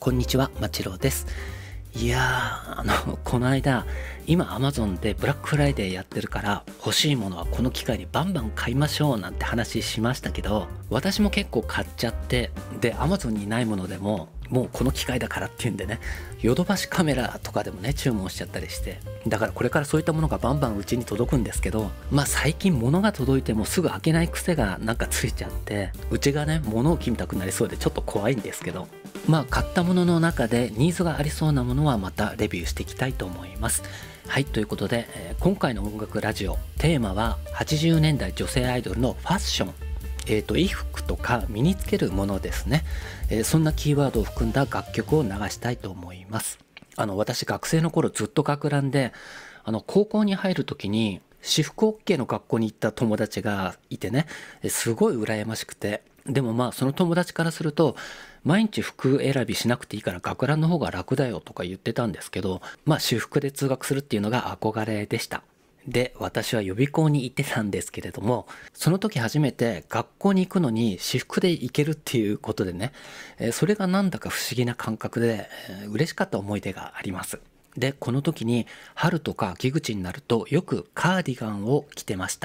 こんにちは、まちろうです。いやこの間、今 Amazon でブラックフライデーやってるから、欲しいものはこの機会にバンバン買いましょうなんて話しましたけど、私も結構買っちゃって、で、Amazon にないものでも、もうこの機会だからっていうんでね、ヨドバシカメラとかでもね、注文しちゃったりして、だからこれからそういったものがバンバンうちに届くんですけど、最近物が届いてもすぐ開けない癖がなんかついちゃって、うちがね、物を決めたくなりそうでちょっと怖いんですけど、買ったものの中でニーズがありそうなものはまたレビューしていきたいと思います。はい、ということで、今回の音楽ラジオテーマは80年代女性アイドルのファッション、衣服とか身につけるものですね、そんなキーワードを含んだ楽曲を流したいと思います。私学生の頃ずっと学ランで、高校に入る時に私服 OK の学校に行った友達がいてね、すごい羨ましくて、でもその友達からすると毎日服選びしなくていいから学ランの方が楽だよとか言ってたんですけど、私服で通学するっていうのが憧れでした。で、私は予備校に行ってたんですけれども、その時初めて学校に行くのに私服で行けるっていうことでね、それがなんだか不思議な感覚で、嬉しかった思い出があります。で、この時に春とか秋口になるとよくカーディガンを着てました。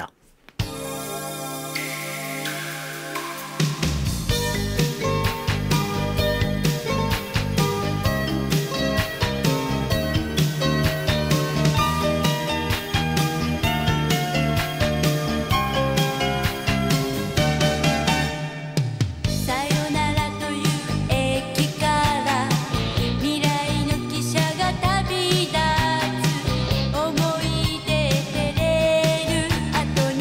思い出照れる後に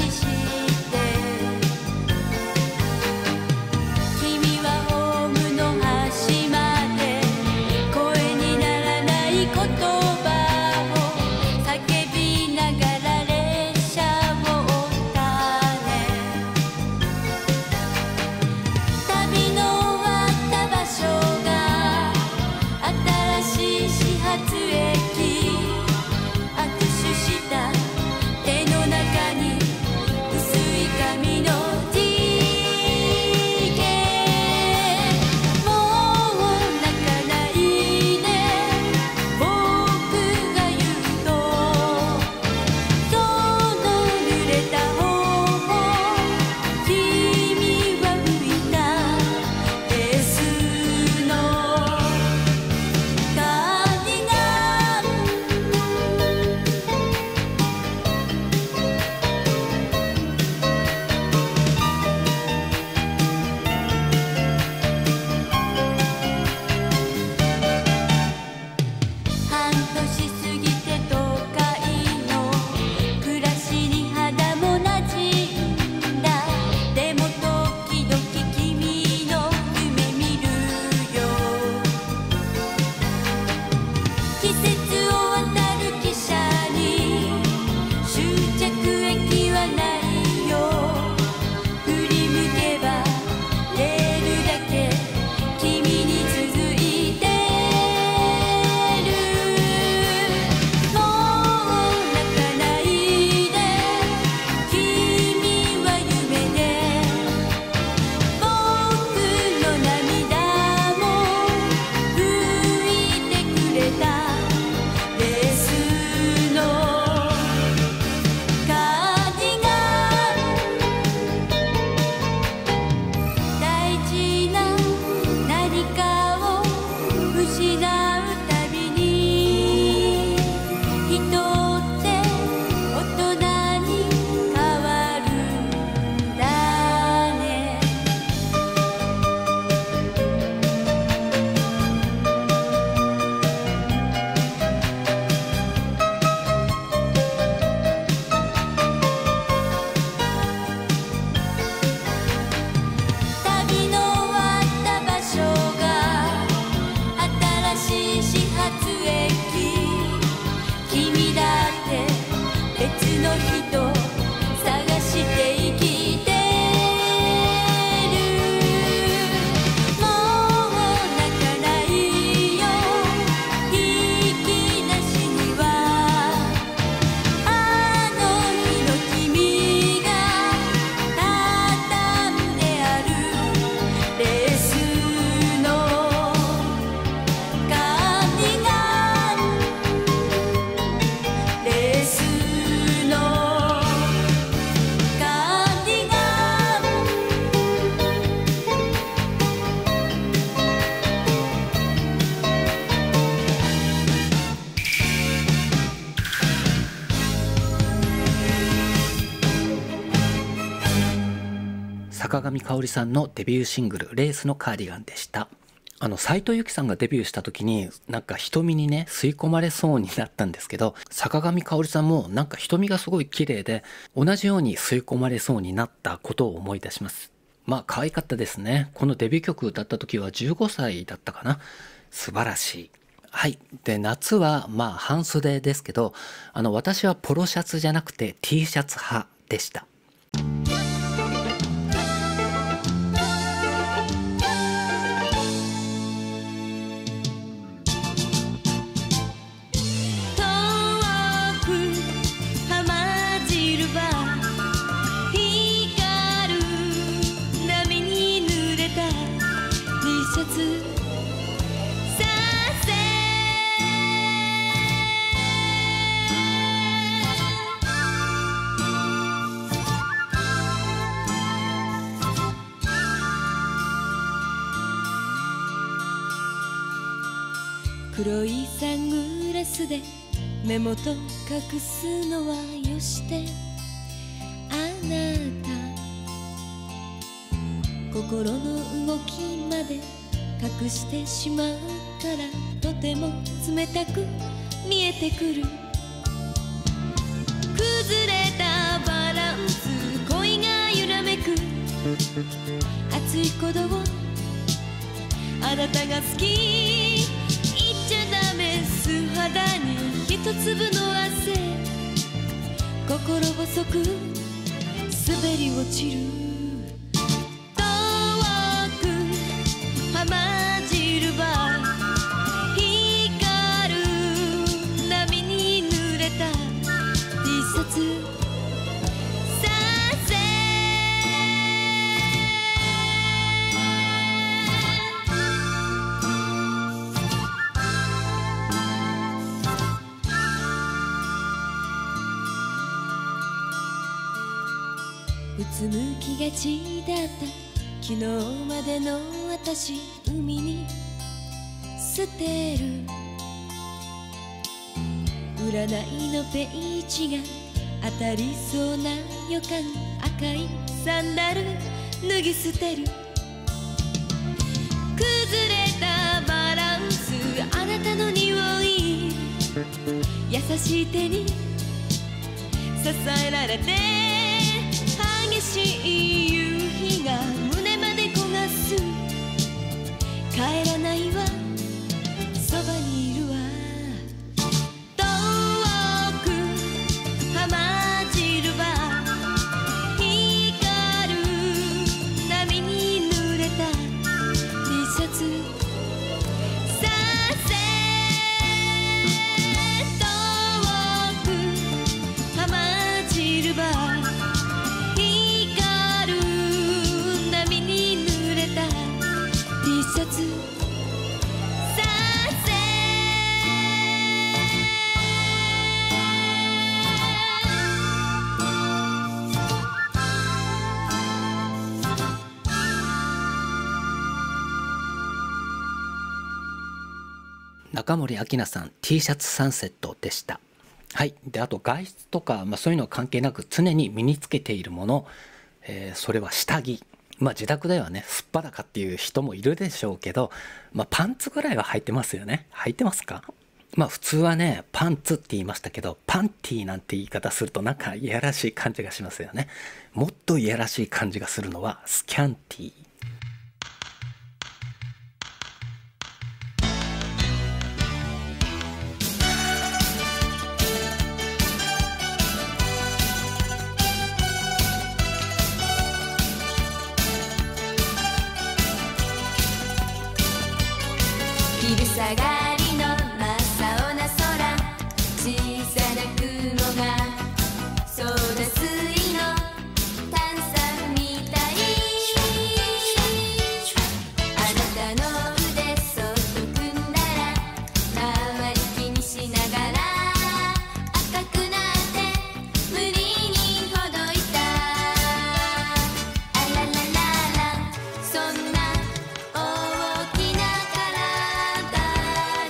坂上香織さんのデビューシングル「レースのカーディガン」でした。斉藤由貴さんがデビューした時になんか瞳にね吸い込まれそうになったんですけど、坂上香織さんもなんか瞳がすごい綺麗で同じように吸い込まれそうになったことを思い出します。まあ可愛かったですね。このデビュー曲歌った時は15歳だったかな。素晴らしい。はい。で、夏はまあ半袖ですけど、私はポロシャツじゃなくて T シャツ派でした。 黒いサングラスで目元隠すのはよして、あなた心の動きまで隠してしまうからとても冷たく見えてくる。崩れたバランス、恋が揺らめく熱い鼓動、あなたが好き、素肌に一粒の汗、心細く滑り落ちる。遠く浜汁は光る波に濡れた T シャツさせ、うつむきがちだった昨日までの私、海に捨てる。占いのページが当たりそうな予感、赤いサンダル脱ぎ捨てる。崩れたバランス、あなたの匂い、優しい手に支えられて、激しい夕日が胸まで焦がす。帰らないわ、そばにいるわ。遠く浜汁は光る波に濡れた T シャツさせ、遠く浜汁は中森明菜さん T シャツサンセットでした。はい。で、あと外出とか、そういうのは関係なく常に身につけているもの、それは下着。自宅ではね、すっぱだかっていう人もいるでしょうけど、パンツぐらいは履いてますよね。履いてますか？普通はね、パンツって言いましたけど、パンティーなんて言い方するとなんかいやらしい感じがしますよね。もっといやらしい感じがするのはスキャンティー。 昼下がりの真っ青な空、小さな雲がソーダ水の炭酸みたい。あなたの腕そっと組んだら周り気にしながら赤くなって無理にほどいた。あらららら、そんな大きな体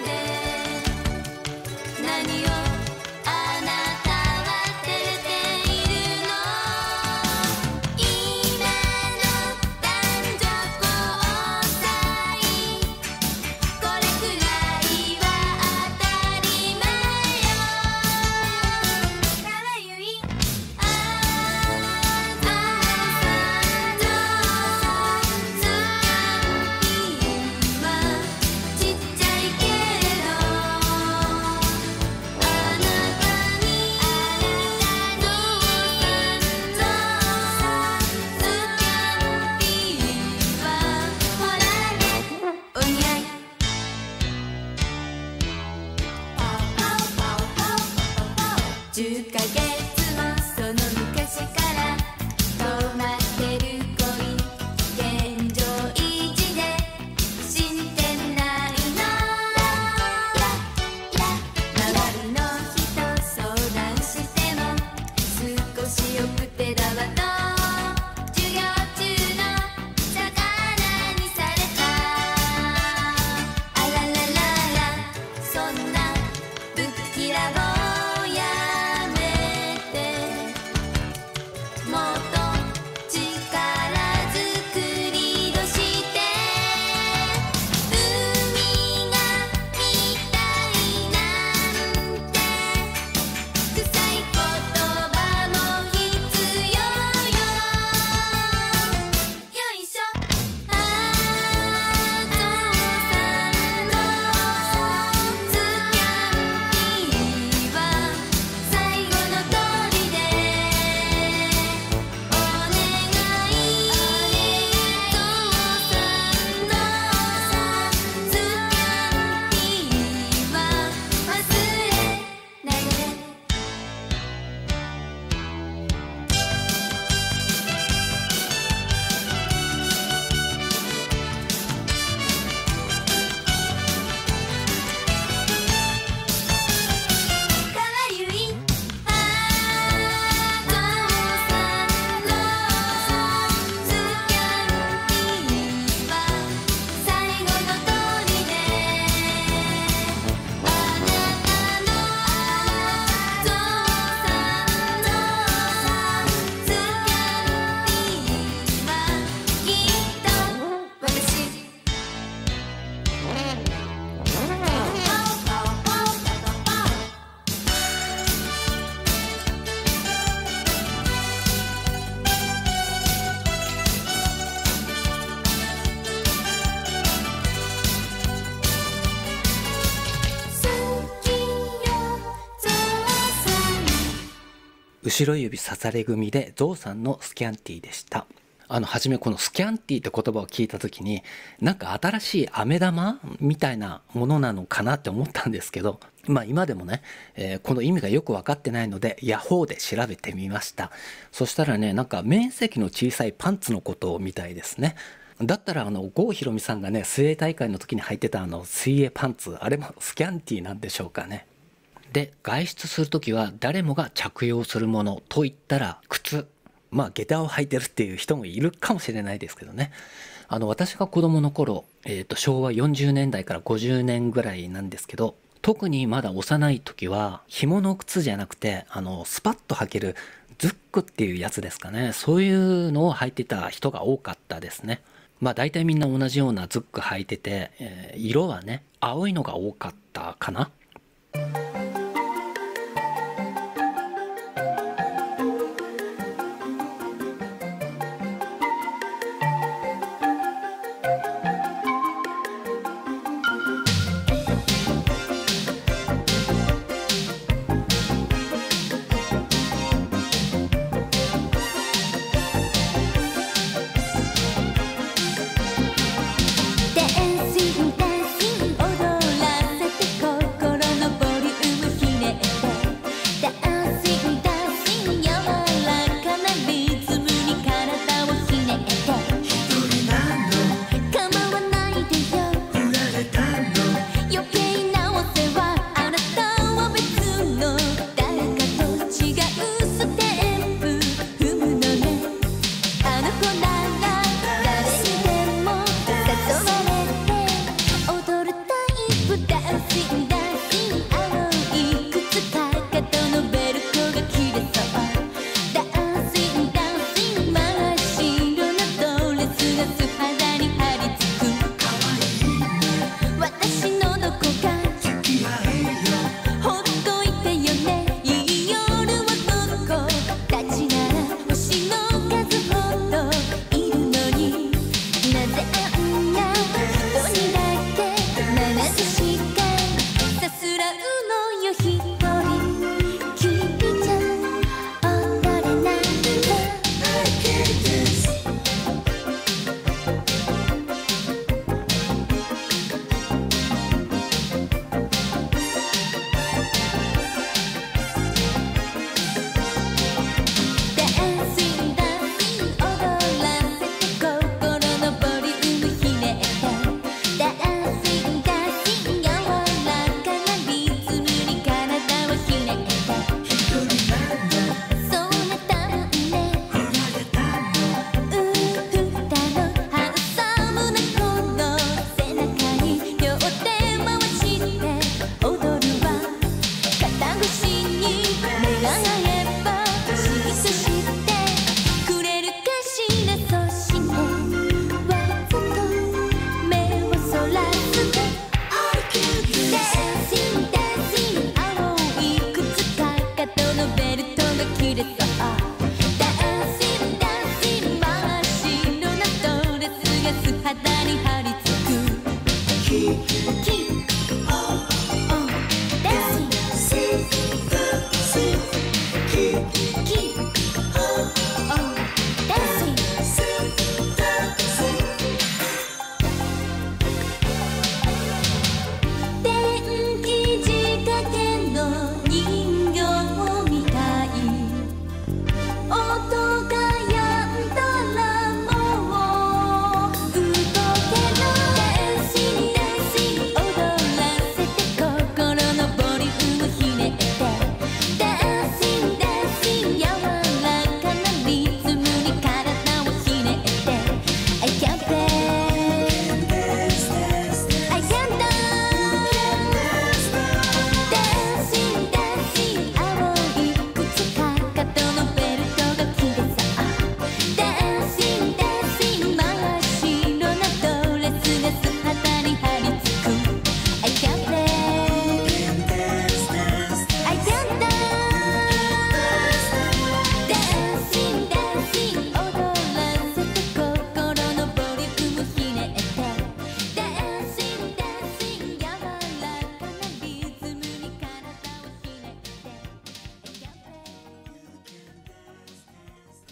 後ろ指刺され組でゾウさんのスキャンティーでした。初めこのスキャンティーって言葉を聞いた時に、なんか新しい飴玉みたいなものなのかなって思ったんですけど、今でもね、この意味がよく分かってないのでヤホーで調べてみました。そしたらね、なんか面積の小さいパンツのことみたいですね。だったら郷ひろみさんがね、水泳大会の時に履いてた水泳パンツ、あれもスキャンティーなんでしょうかね。で、外出する時は誰もが着用するものといったら靴。下駄を履いてるっていう人もいるかもしれないですけどね。私が子供の頃、昭和40年代から50年ぐらいなんですけど、特にまだ幼い時は、紐の靴じゃなくて、スパッと履けるズックっていうやつですかね。そういうのを履いてた人が多かったですね。大体みんな同じようなズック履いてて、色はね、青いのが多かったかな。 ダンシン踊らせて心のボリュー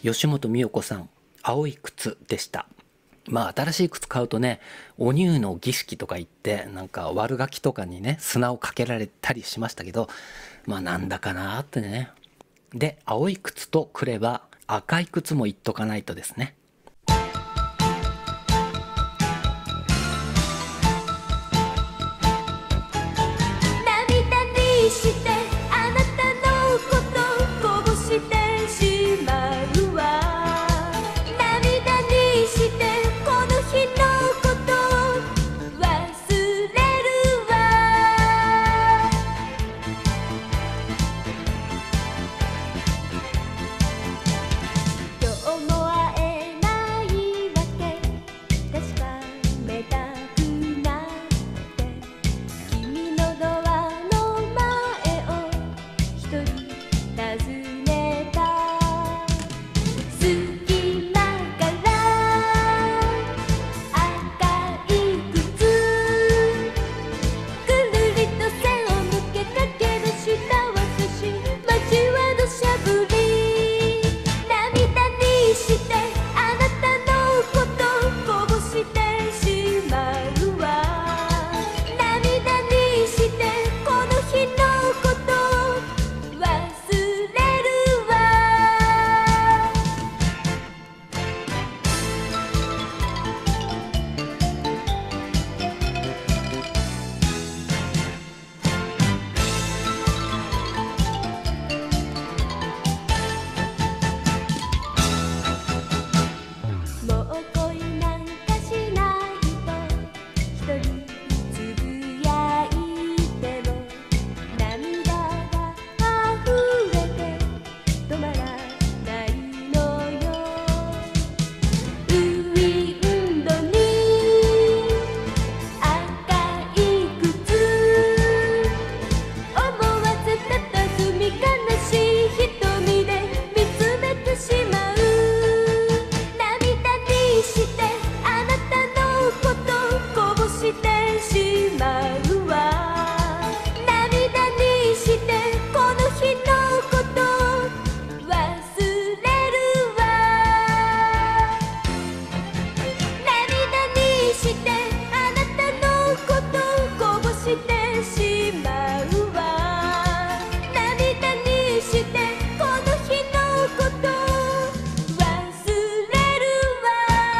吉本美代子さん、青い靴でした。まあ新しい靴買うとね、お乳の儀式とか言ってなんか悪ガキとかにね砂をかけられたりしましたけど、まあなんだかなーってね。で、青い靴とくれば赤い靴も言っとかないとですね。 涙にしてあなたのことこぼしてしまうわ。涙にしてこの日のこと忘れるわ。今日も会えないわけ確かめたくなって君のドアの前を一人訪ねた。隙間から赤い靴くるりと背を向け駆け出した私、街は土砂降り。涙にしてあなたのことこぼしてしまうわ。涙にしてこの日のこと忘れるわ。もう恋なんかしないと一人つぶやいても涙が溢れて止まらないのよ。ウィンドに赤い靴思わず佇み悲しい瞳で見つめてしまう。涙にしてあなたのことこぼしてしまうわ。涙にしてこの日のこと忘れるわ。涙にしてあなたのことこぼしてしまうわ。涙にしてこの日のこと忘れるわ。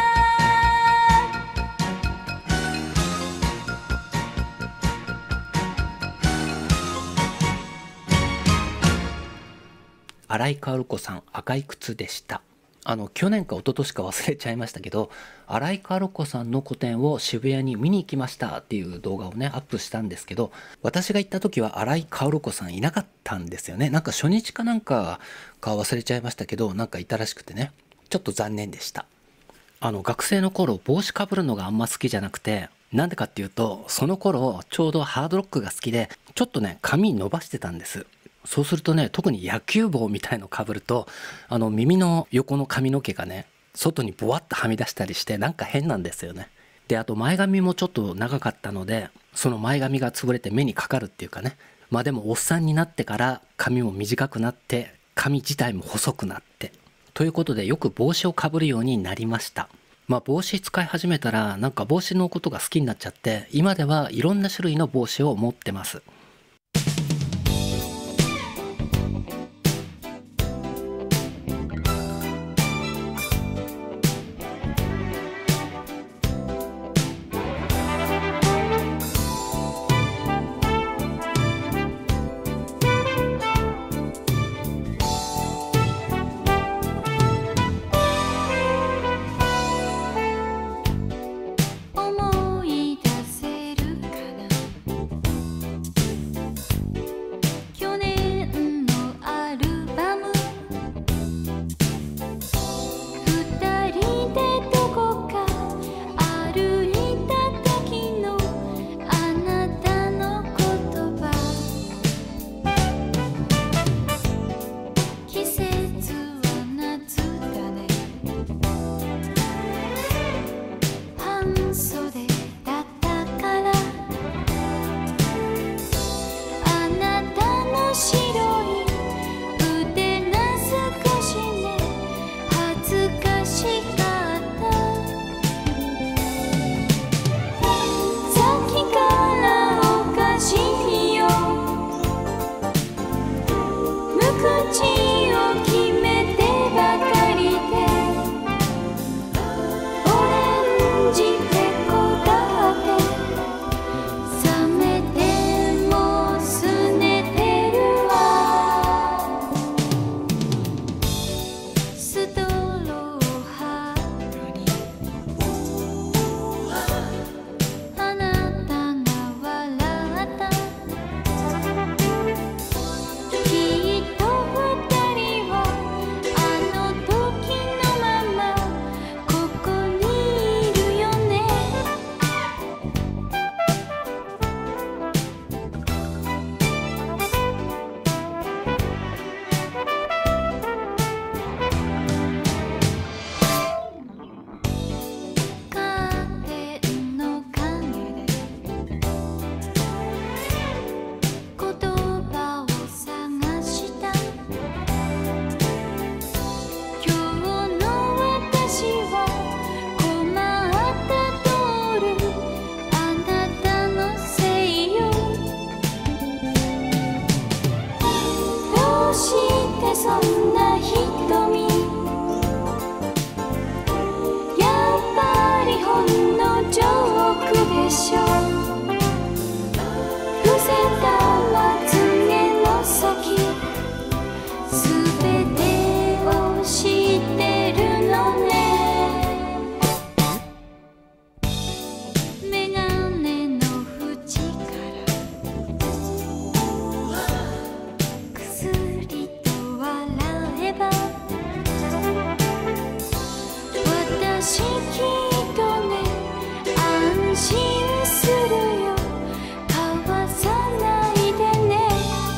新井薫子さん、赤い靴でした。去年か一昨年か忘れちゃいましたけど、新井薫子さんの個展を渋谷に見に行きましたっていう動画をねアップしたんですけど、私が行った時は新井薫子さんいなかったんですよね。なんか初日かなんか忘れちゃいましたけど、なんかいたらしくてね、ちょっと残念でした。学生の頃帽子かぶるのがあんま好きじゃなくて、なんでかっていうとその頃ちょうどハードロックが好きで、ちょっとね髪伸ばしてたんです。そうするとね、特に野球帽みたいのかぶると耳の横の髪の毛がね外にボワッとはみ出したりしてなんか変なんですよね。で、あと前髪もちょっと長かったので、その前髪が潰れて目にかかるっていうかね。まあでもおっさんになってから髪も短くなって髪自体も細くなってということで、よく帽子をかぶるようになりました。まあ帽子使い始めたらなんか帽子のことが好きになっちゃって、今ではいろんな種類の帽子を持ってます。 思い出せるかなでしょう。伏せたまつげの先、すべてを知ってるのね。メガネの縁からくすりと笑えば、私きっとね安心するよ。交わさないでね。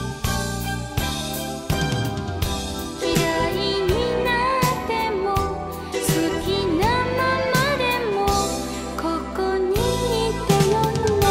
嫌いになっても好きなままでもここにいてよね。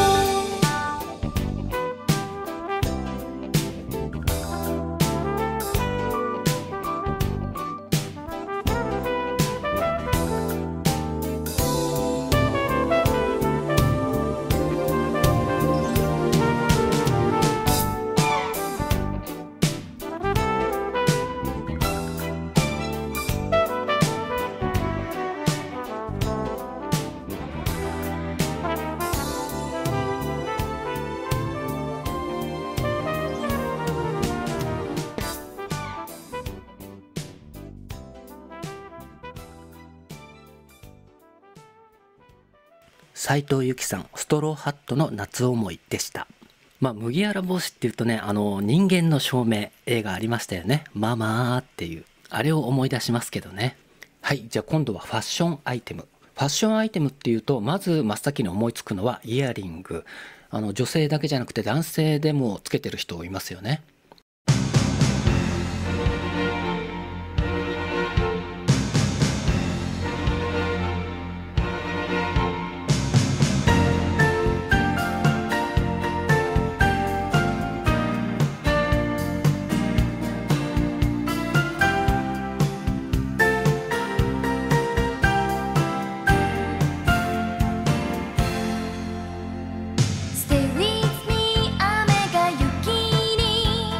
斉藤由貴さん、ストローハットの夏思いでした。麦わら帽子っていうとね、人間の証明映画ありましたよね。ママーっていう、あれを思い出しますけどね。はい、じゃあ今度はファッションアイテム。ファッションアイテムっていうと、まず真っ先に思いつくのはイヤリング。女性だけじゃなくて男性でもつけてる人いますよね。 Stay with me 雨が雪に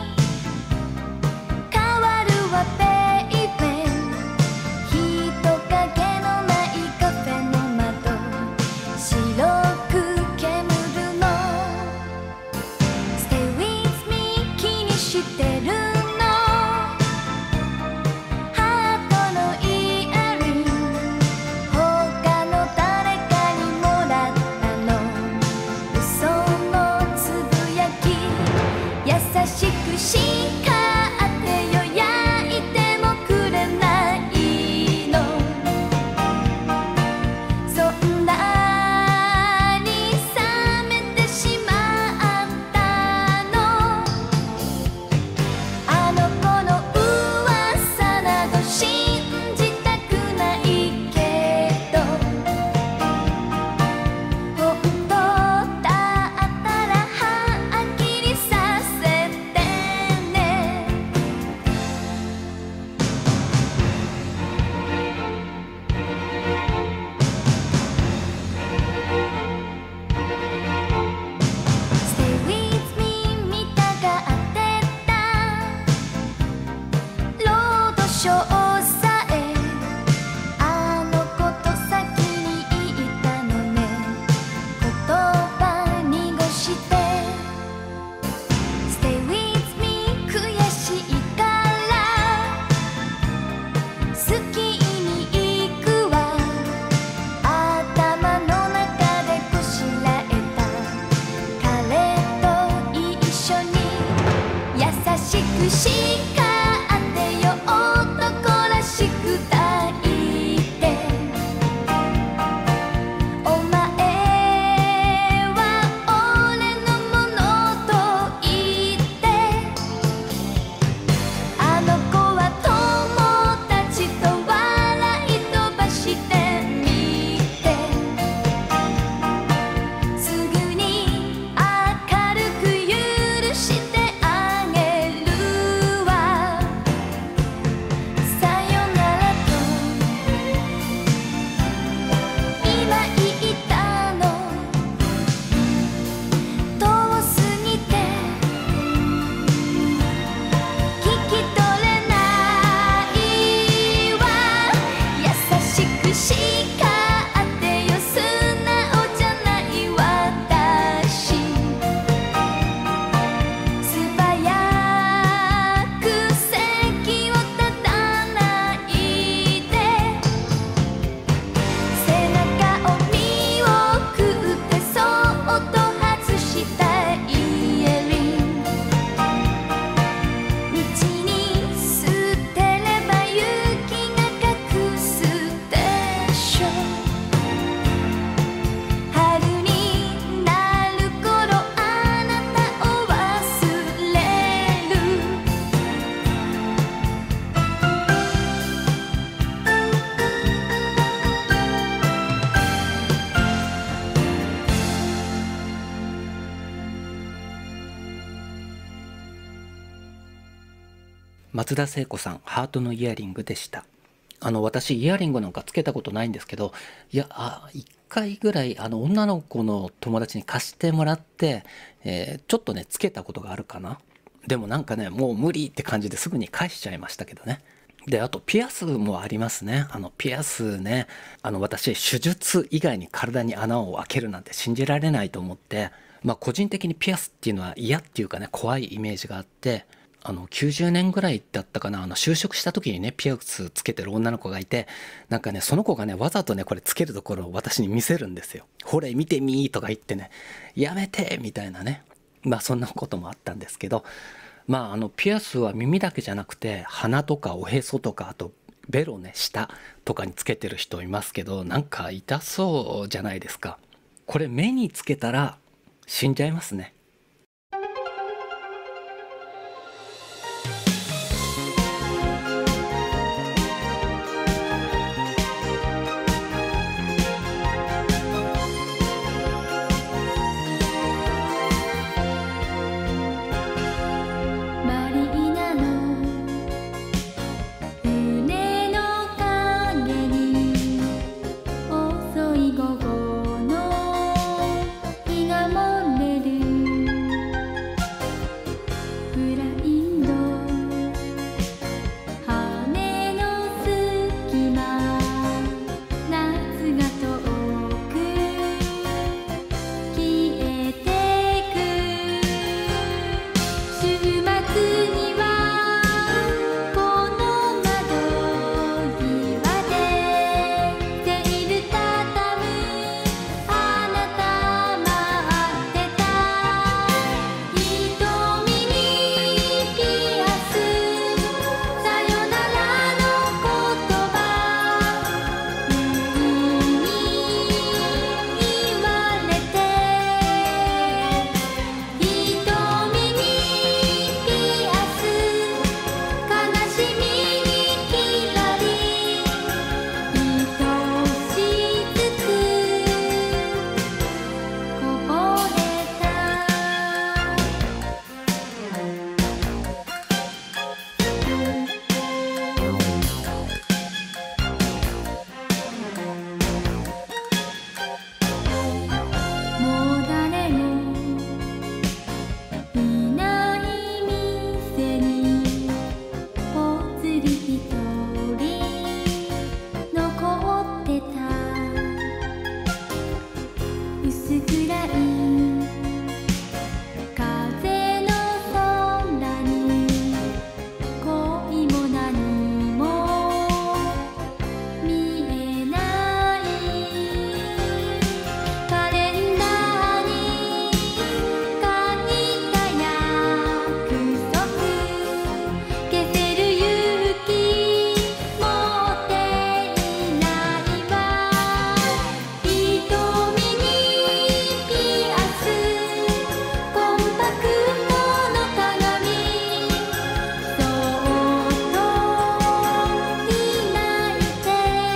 松田聖子さん、ハートのイヤリングでした。私イヤリングなんかつけたことないんですけど、いや、1回ぐらい女の子の友達に貸してもらって、ちょっとねつけたことがあるかな。でもなんかね、もう無理って感じですぐに返しちゃいましたけどね。で、あとピアスもありますね。ピアスね、私手術以外に体に穴を開けるなんて信じられないと思って、個人的にピアスっていうのは嫌っていうかね、怖いイメージがあって、90年ぐらいだったかな、就職した時にねピアスつけてる女の子がいて、なんかねその子がねわざとねこれつけるところを私に見せるんですよ。ほれ見てみーとか言ってね、やめてみたいなね、そんなこともあったんですけど、ピアスは耳だけじゃなくて鼻とかおへそとか、あとベロね下とかにつけてる人いますけど、なんか痛そうじゃないですか。これ目につけたら死んじゃいますね。 マリーナの船の影に遅い午後の日が漏れる。ブラインド羽の隙間、夏が遠く消えてく。週末にはこの窓際でセール畳むあなた待ってた。瞳にピアス、さよならの言葉不意に言われて、瞳にピアス、悲しみにきらり愛しつつこぼれた。もう誰もいない店にぽつりひとり残ってた。薄暗い風の空に恋も何も見えない。カレンダーに書いた約束、消せる勇気持っていないわ。瞳にピアス、コンパクトの鏡、そっと抱いて。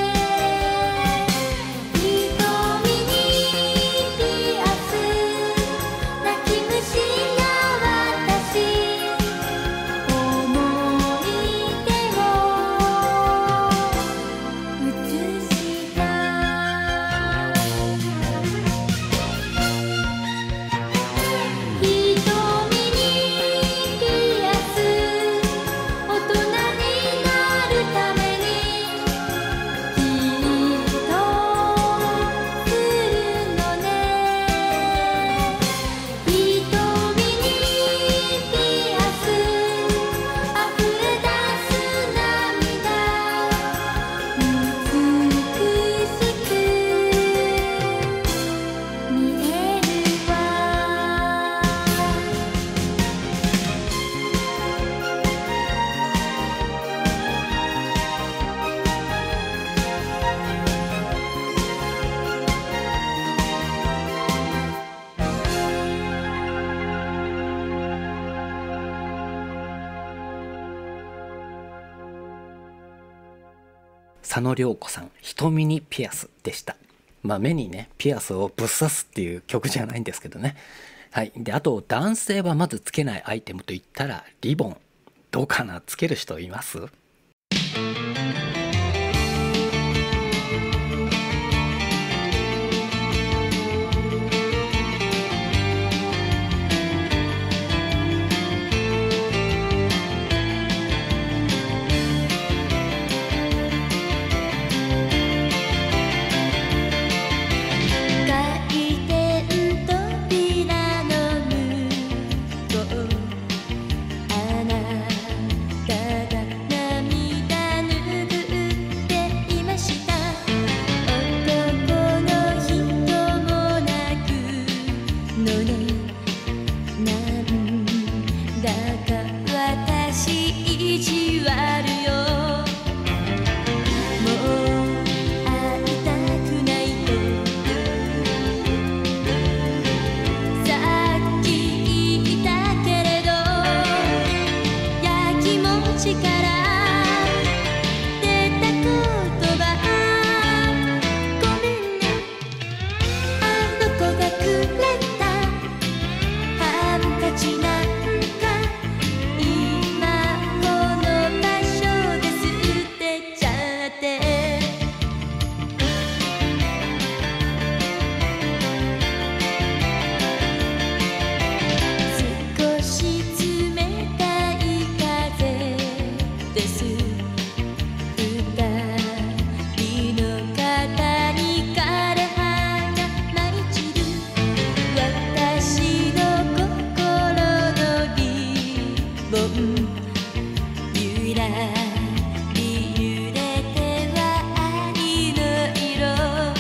瞳にピアス、泣き虫が私、思い出を映した。瞳にピアス、大人になるためにきっとするのね。瞳にピアス、溢れ出す涙美しく見えるわ。 佐野涼子さん、瞳にピアスでした。目にねピアスをぶっ刺すっていう曲じゃないんですけどね。はい。で、あと男性はまずつけないアイテムといったらリボンどうかな、つける人います？ 回転扉の向こう、あなたが涙拭っていました。男の人も泣くのね。なんだか私意地悪よ。もう会いたくないとさっき言ったけれど、やきもちから出た言葉、ごめんね。あの子がくれたハンカチなんか今この場所で捨てちゃって。少し冷たい風です。二人の肩に枯れ葉が舞い散る。私の心のリボンゆらり揺れては愛の色。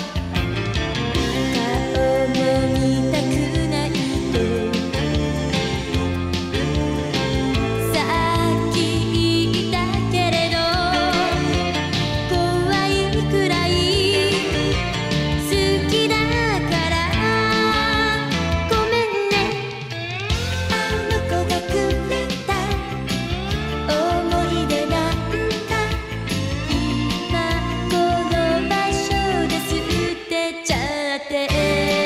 顔も見たくないとさっき言ったけれど、怖いくらい好きだからごめんね。あの子がくれた思い出なんか今この場所で捨てちゃって。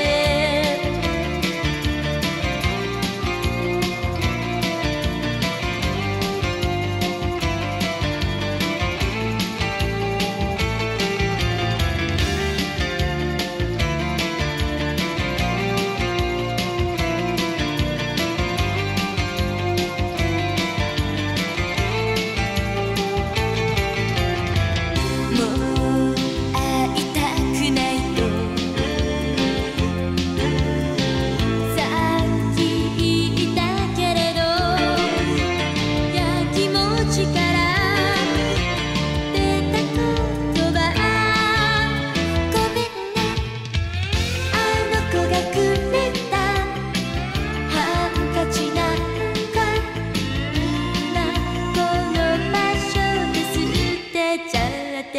もう会いたくないとさっき言ったけれど、やきもちから出た言葉、ごめんね。あの子がくれたハンカチなんか今この場所で捨てちゃって。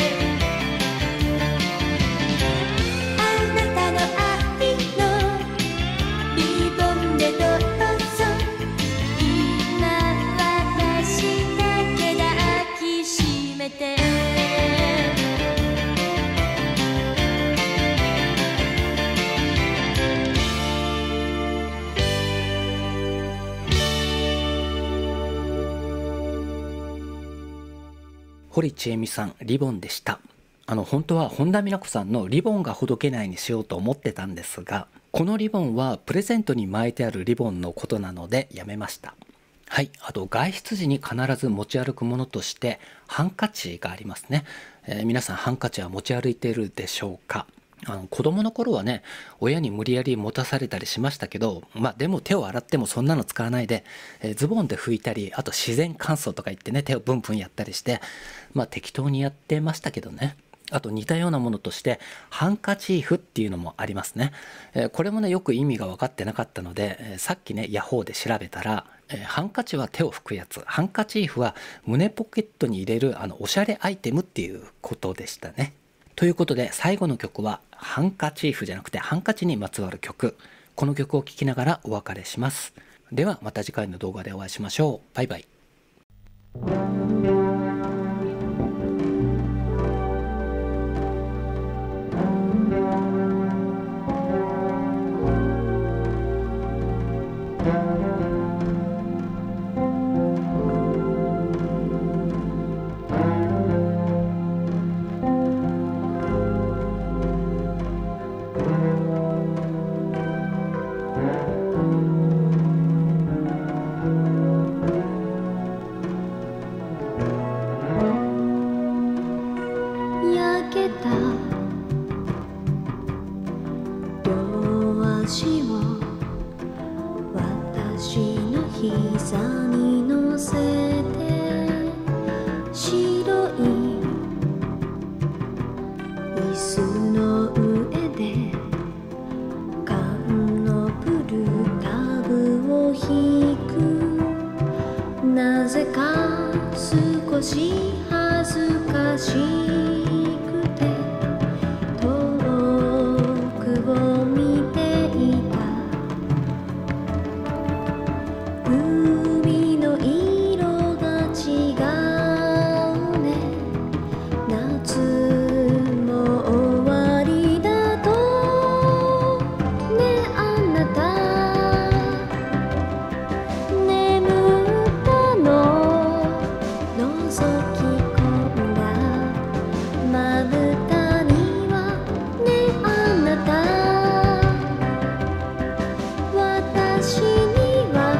あなたの愛のリボンでどうぞ。今私だけ抱きしめて。 堀ちえみさん、リボンでした。本当は本田美奈子さんのリボンがほどけないにしようと思ってたんですが、このリボンはプレゼントに巻いてあるリボンのことなのでやめました。はい、あと外出時に必ず持ち歩くものとしてハンカチがありますね。皆さんハンカチは持ち歩いているでしょうか？子供の頃はね、親に無理やり持たされたりしましたけど、でも手を洗ってもそんなの使わないで、ズボンで拭いたり、あと自然乾燥とか言ってね、手をブンブンやったりして、適当にやってましたけどね。あと似たようなものとしてハンカチーフっていうのもありますね。これもねよく意味が分かってなかったので、さっきねヤホーで調べたら、ハンカチは手を拭くやつ、ハンカチーフは胸ポケットに入れるおしゃれアイテムっていうことでしたね。ということで最後の曲はハンカチーフじゃなくてハンカチにまつわる曲。この曲を聴きながらお別れします。ではまた次回の動画でお会いしましょう。バイバイ。 両足を私の膝に乗せて白い椅子の上で缶のプルタブを弾く。なぜか少し恥ずかしくて遠くを見ていた。海の色が違うね。夏も終わりだとね。あなた眠ったの覗き込んだまぶたにはね。あなた私には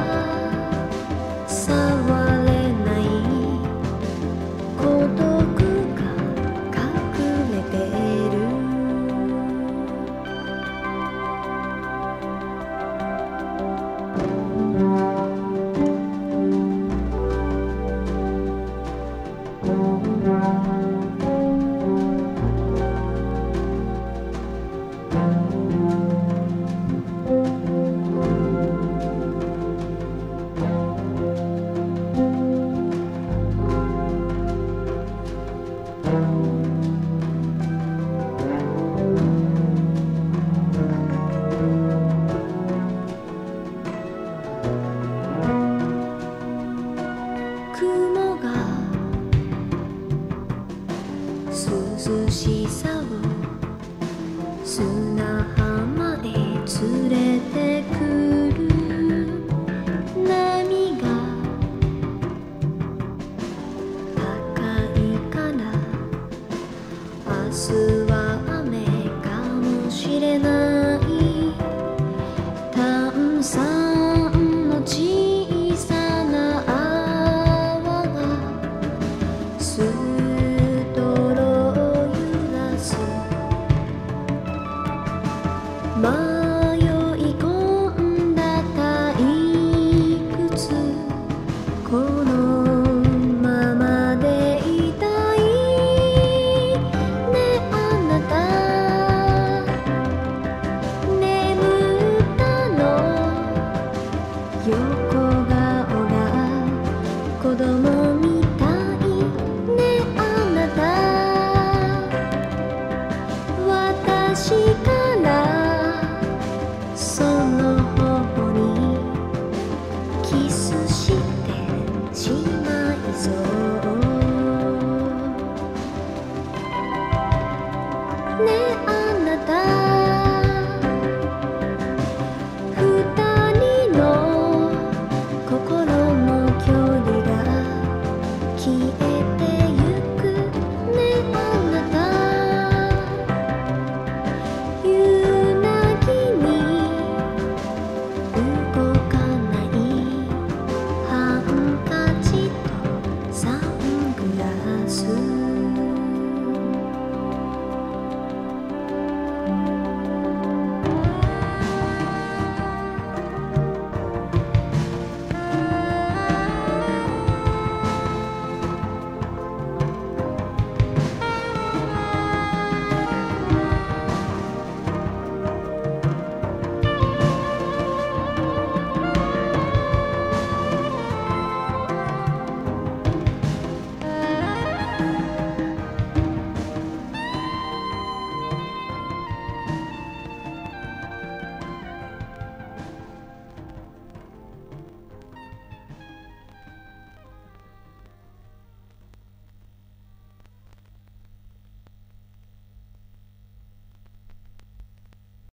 触れない孤独が隠れてる。雲が涼しさを砂浜へ連れてくる。波が高いから明日は雨かもしれない。炭酸の小さな泡がストローを揺らす。迷い込んだ退屈、このままでいたいね。あなた眠ったの横顔が子供みたいね。あなた私からその頬にキスしてしまいそうね。